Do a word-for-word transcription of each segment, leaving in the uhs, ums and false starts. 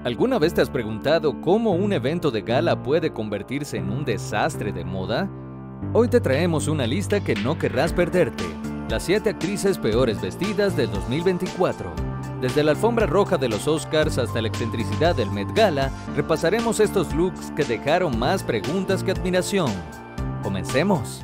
¿Alguna vez te has preguntado cómo un evento de gala puede convertirse en un desastre de moda? Hoy te traemos una lista que no querrás perderte. Las siete actrices peores vestidas del dos mil veinticuatro. Desde la alfombra roja de los Oscars hasta la excentricidad del Met Gala, repasaremos estos looks que dejaron más preguntas que admiración. ¡Comencemos!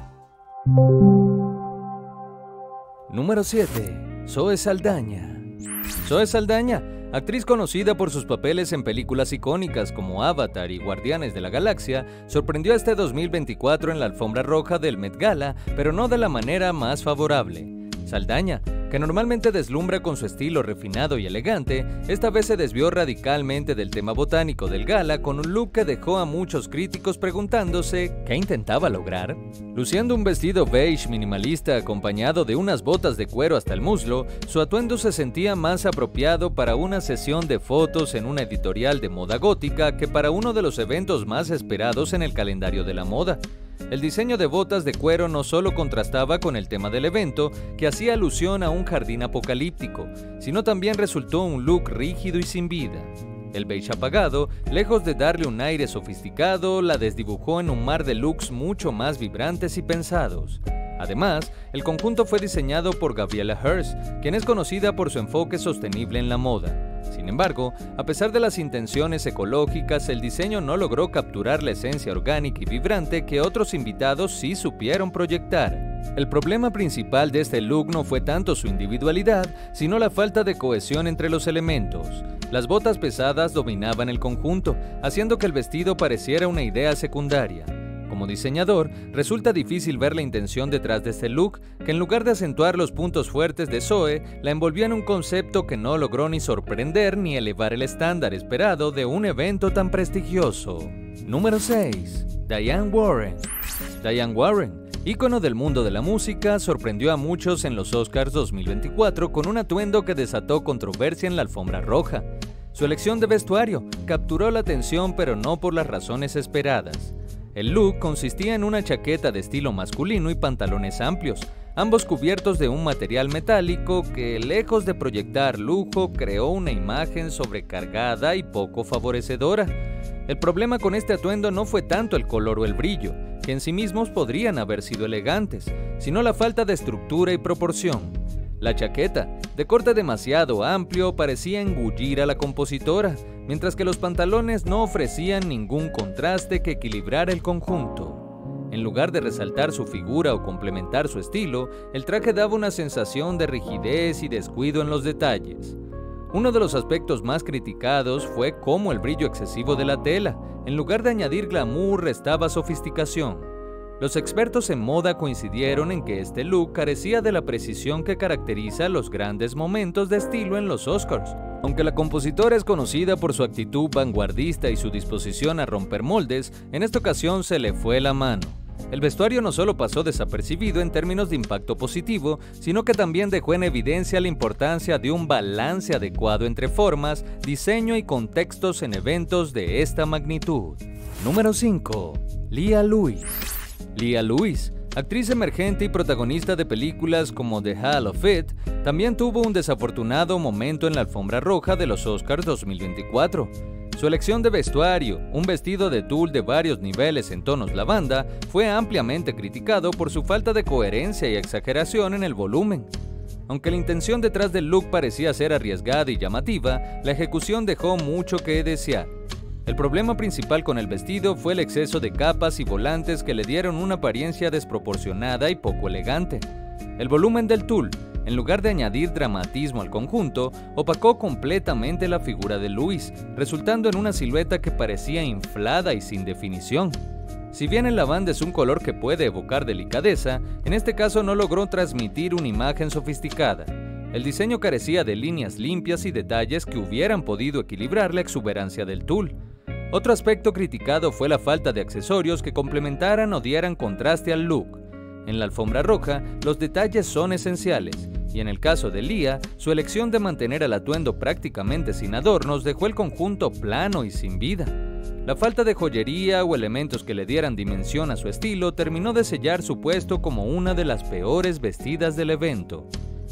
Número siete. Zoe Saldaña. Zoe Saldaña, actriz conocida por sus papeles en películas icónicas como Avatar y Guardianes de la Galaxia, sorprendió este dos mil veinticuatro en la alfombra roja del Met Gala, pero no de la manera más favorable. Saldaña, que normalmente deslumbra con su estilo refinado y elegante, esta vez se desvió radicalmente del tema botánico del gala con un look que dejó a muchos críticos preguntándose ¿qué intentaba lograr? Luciendo un vestido beige minimalista acompañado de unas botas de cuero hasta el muslo, su atuendo se sentía más apropiado para una sesión de fotos en una editorial de moda gótica que para uno de los eventos más esperados en el calendario de la moda. El diseño de botas de cuero no solo contrastaba con el tema del evento, que hacía alusión a un jardín apocalíptico, sino también resultó un look rígido y sin vida. El beige apagado, lejos de darle un aire sofisticado, la desdibujó en un mar de looks mucho más vibrantes y pensados. Además, el conjunto fue diseñado por Gabriela Hearst, quien es conocida por su enfoque sostenible en la moda. Sin embargo, a pesar de las intenciones ecológicas, el diseño no logró capturar la esencia orgánica y vibrante que otros invitados sí supieron proyectar. El problema principal de este look no fue tanto su individualidad, sino la falta de cohesión entre los elementos. Las botas pesadas dominaban el conjunto, haciendo que el vestido pareciera una idea secundaria. Como diseñador, resulta difícil ver la intención detrás de este look, que en lugar de acentuar los puntos fuertes de Zoe, la envolvió en un concepto que no logró ni sorprender ni elevar el estándar esperado de un evento tan prestigioso. Número seis. Diane Warren. Diane Warren, ícono del mundo de la música, sorprendió a muchos en los Oscars dos mil veinticuatro con un atuendo que desató controversia en la alfombra roja. Su elección de vestuario capturó la atención, pero no por las razones esperadas. El look consistía en una chaqueta de estilo masculino y pantalones amplios, ambos cubiertos de un material metálico que, lejos de proyectar lujo, creó una imagen sobrecargada y poco favorecedora. El problema con este atuendo no fue tanto el color o el brillo, que en sí mismos podrían haber sido elegantes, sino la falta de estructura y proporción. La chaqueta, de corte demasiado amplio, parecía engullir a la compositora, mientras que los pantalones no ofrecían ningún contraste que equilibrara el conjunto. En lugar de resaltar su figura o complementar su estilo, el traje daba una sensación de rigidez y descuido en los detalles. Uno de los aspectos más criticados fue cómo el brillo excesivo de la tela, en lugar de añadir glamour, restaba sofisticación. Los expertos en moda coincidieron en que este look carecía de la precisión que caracteriza los grandes momentos de estilo en los Oscars. Aunque la compositora es conocida por su actitud vanguardista y su disposición a romper moldes, en esta ocasión se le fue la mano. El vestuario no solo pasó desapercibido en términos de impacto positivo, sino que también dejó en evidencia la importancia de un balance adecuado entre formas, diseño y contextos en eventos de esta magnitud. Número cinco. Leah Lewis. Leah Lewis, actriz emergente y protagonista de películas como The Hall of It, también tuvo un desafortunado momento en la alfombra roja de los Oscars dos mil veinticuatro. Su elección de vestuario, un vestido de tul de varios niveles en tonos lavanda, fue ampliamente criticado por su falta de coherencia y exageración en el volumen. Aunque la intención detrás del look parecía ser arriesgada y llamativa, la ejecución dejó mucho que desear. El problema principal con el vestido fue el exceso de capas y volantes que le dieron una apariencia desproporcionada y poco elegante. El volumen del tul, en lugar de añadir dramatismo al conjunto, opacó completamente la figura de Lewis, resultando en una silueta que parecía inflada y sin definición. Si bien el lavanda es un color que puede evocar delicadeza, en este caso no logró transmitir una imagen sofisticada. El diseño carecía de líneas limpias y detalles que hubieran podido equilibrar la exuberancia del tul. Otro aspecto criticado fue la falta de accesorios que complementaran o dieran contraste al look. En la alfombra roja, los detalles son esenciales, y en el caso de Leah, su elección de mantener el atuendo prácticamente sin adornos dejó el conjunto plano y sin vida. La falta de joyería o elementos que le dieran dimensión a su estilo terminó de sellar su puesto como una de las peores vestidas del evento.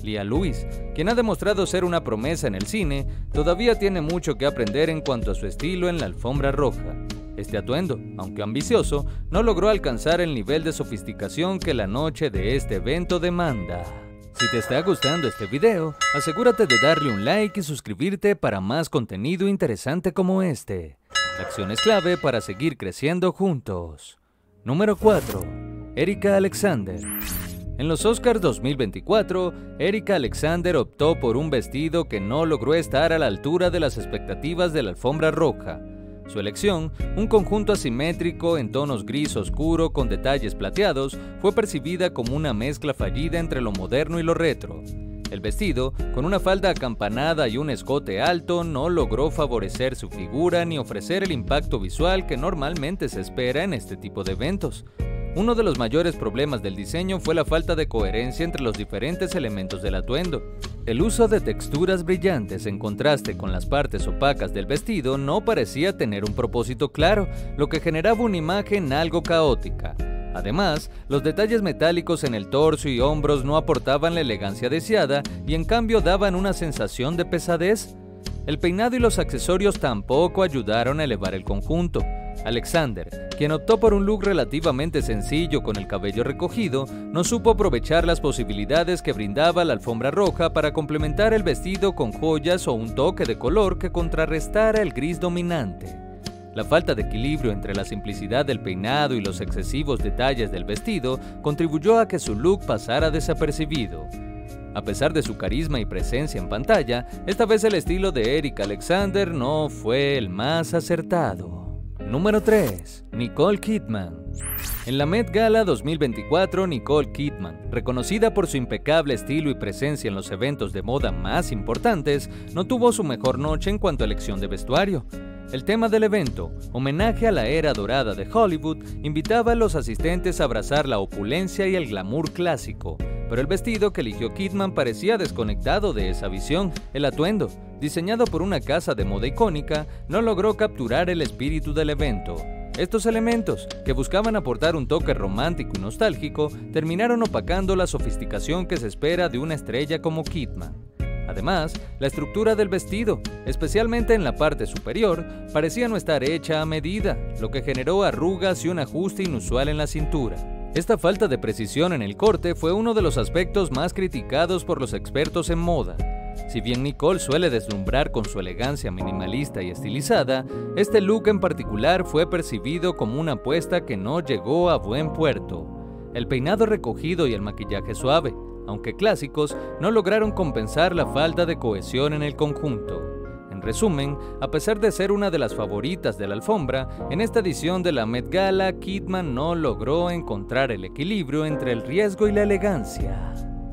Leah Lewis, quien ha demostrado ser una promesa en el cine, todavía tiene mucho que aprender en cuanto a su estilo en la alfombra roja. Este atuendo, aunque ambicioso, no logró alcanzar el nivel de sofisticación que la noche de este evento demanda. Si te está gustando este video, asegúrate de darle un like y suscribirte para más contenido interesante como este. La acción es clave para seguir creciendo juntos. Número cuatro. Erika Alexander. En los Oscars dos mil veinticuatro, Erika Alexander optó por un vestido que no logró estar a la altura de las expectativas de la alfombra roja. Su elección, un conjunto asimétrico en tonos gris oscuro con detalles plateados, fue percibida como una mezcla fallida entre lo moderno y lo retro. El vestido, con una falda acampanada y un escote alto, no logró favorecer su figura ni ofrecer el impacto visual que normalmente se espera en este tipo de eventos. Uno de los mayores problemas del diseño fue la falta de coherencia entre los diferentes elementos del atuendo. El uso de texturas brillantes en contraste con las partes opacas del vestido no parecía tener un propósito claro, lo que generaba una imagen algo caótica. Además, los detalles metálicos en el torso y hombros no aportaban la elegancia deseada y en cambio daban una sensación de pesadez. El peinado y los accesorios tampoco ayudaron a elevar el conjunto. Alexander, quien optó por un look relativamente sencillo con el cabello recogido, no supo aprovechar las posibilidades que brindaba la alfombra roja para complementar el vestido con joyas o un toque de color que contrarrestara el gris dominante. La falta de equilibrio entre la simplicidad del peinado y los excesivos detalles del vestido contribuyó a que su look pasara desapercibido. A pesar de su carisma y presencia en pantalla, esta vez el estilo de Erika Alexander no fue el más acertado. Número tres. Nicole Kidman. En la Met Gala dos mil veinticuatro, Nicole Kidman, reconocida por su impecable estilo y presencia en los eventos de moda más importantes, no tuvo su mejor noche en cuanto a elección de vestuario. El tema del evento, homenaje a la era dorada de Hollywood, invitaba a los asistentes a abrazar la opulencia y el glamour clásico, pero el vestido que eligió Kidman parecía desconectado de esa visión. El atuendo, diseñado por una casa de moda icónica, no logró capturar el espíritu del evento. Estos elementos, que buscaban aportar un toque romántico y nostálgico, terminaron opacando la sofisticación que se espera de una estrella como Kidman. Además, la estructura del vestido, especialmente en la parte superior, parecía no estar hecha a medida, lo que generó arrugas y un ajuste inusual en la cintura. Esta falta de precisión en el corte fue uno de los aspectos más criticados por los expertos en moda. Si bien Nicole suele deslumbrar con su elegancia minimalista y estilizada, este look en particular fue percibido como una apuesta que no llegó a buen puerto. El peinado recogido y el maquillaje suave, aunque clásicos, no lograron compensar la falta de cohesión en el conjunto. En resumen, a pesar de ser una de las favoritas de la alfombra, en esta edición de la Met Gala, Kidman no logró encontrar el equilibrio entre el riesgo y la elegancia.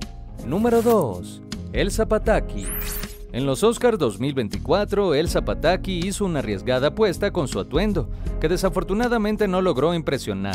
Número dos. Elsa Pataky. En los Oscars dos mil veinticuatro, Elsa Pataky hizo una arriesgada apuesta con su atuendo, que desafortunadamente no logró impresionar.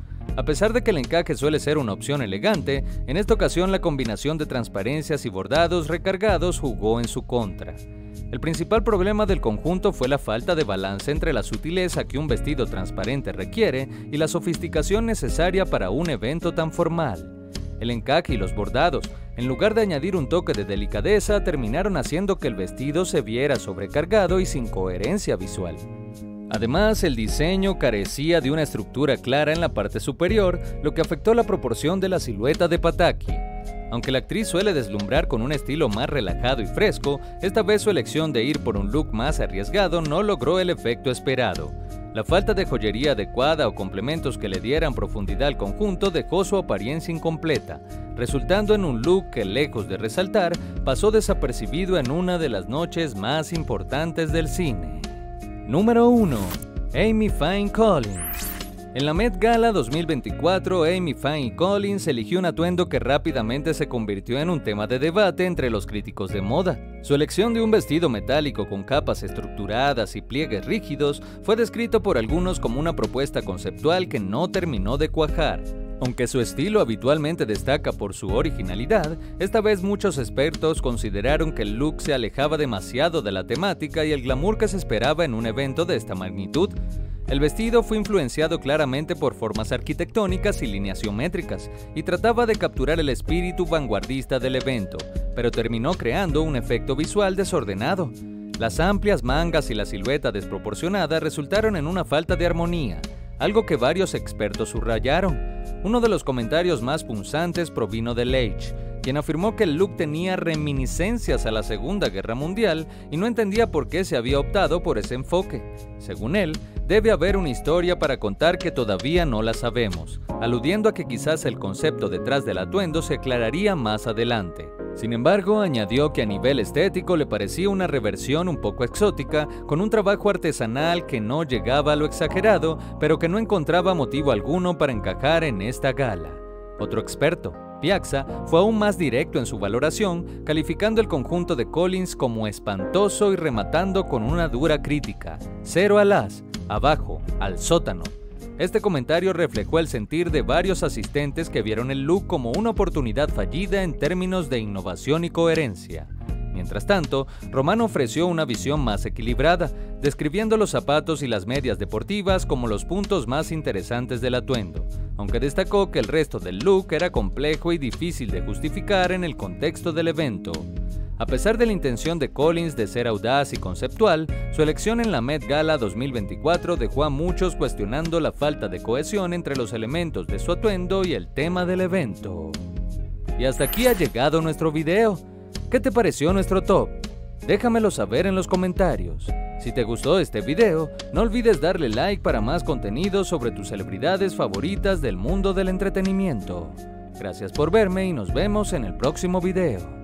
A pesar de que el encaje suele ser una opción elegante, en esta ocasión la combinación de transparencias y bordados recargados jugó en su contra. El principal problema del conjunto fue la falta de balance entre la sutileza que un vestido transparente requiere y la sofisticación necesaria para un evento tan formal. El encaje y los bordados, en lugar de añadir un toque de delicadeza, terminaron haciendo que el vestido se viera sobrecargado y sin coherencia visual. Además, el diseño carecía de una estructura clara en la parte superior, lo que afectó la proporción de la silueta de Pataky. Aunque la actriz suele deslumbrar con un estilo más relajado y fresco, esta vez su elección de ir por un look más arriesgado no logró el efecto esperado. La falta de joyería adecuada o complementos que le dieran profundidad al conjunto dejó su apariencia incompleta, resultando en un look que, lejos de resaltar, pasó desapercibido en una de las noches más importantes del cine. Número uno. Amy Fine Collins. En la Met Gala dos mil veinticuatro, Amy Fine Collins eligió un atuendo que rápidamente se convirtió en un tema de debate entre los críticos de moda. Su elección de un vestido metálico con capas estructuradas y pliegues rígidos fue descrito por algunos como una propuesta conceptual que no terminó de cuajar. Aunque su estilo habitualmente destaca por su originalidad, esta vez muchos expertos consideraron que el look se alejaba demasiado de la temática y el glamour que se esperaba en un evento de esta magnitud. El vestido fue influenciado claramente por formas arquitectónicas y líneas geométricas, y trataba de capturar el espíritu vanguardista del evento, pero terminó creando un efecto visual desordenado. Las amplias mangas y la silueta desproporcionada resultaron en una falta de armonía, algo que varios expertos subrayaron. Uno de los comentarios más punzantes provino de Leitch, quien afirmó que el look tenía reminiscencias a la Segunda Guerra Mundial y no entendía por qué se había optado por ese enfoque. Según él, debe haber una historia para contar que todavía no la sabemos, aludiendo a que quizás el concepto detrás del atuendo se aclararía más adelante. Sin embargo, añadió que a nivel estético le parecía una reversión un poco exótica, con un trabajo artesanal que no llegaba a lo exagerado, pero que no encontraba motivo alguno para encajar en esta gala. Otro experto, Piazza, fue aún más directo en su valoración, calificando el conjunto de Collins como espantoso y rematando con una dura crítica: cero al as, abajo, al sótano. Este comentario reflejó el sentir de varios asistentes que vieron el look como una oportunidad fallida en términos de innovación y coherencia. Mientras tanto, Romano ofreció una visión más equilibrada, describiendo los zapatos y las medias deportivas como los puntos más interesantes del atuendo, aunque destacó que el resto del look era complejo y difícil de justificar en el contexto del evento. A pesar de la intención de Collins de ser audaz y conceptual, su elección en la Met Gala dos mil veinticuatro dejó a muchos cuestionando la falta de cohesión entre los elementos de su atuendo y el tema del evento. Y hasta aquí ha llegado nuestro video. ¿Qué te pareció nuestro top? Déjamelo saber en los comentarios. Si te gustó este video, no olvides darle like para más contenido sobre tus celebridades favoritas del mundo del entretenimiento. Gracias por verme y nos vemos en el próximo video.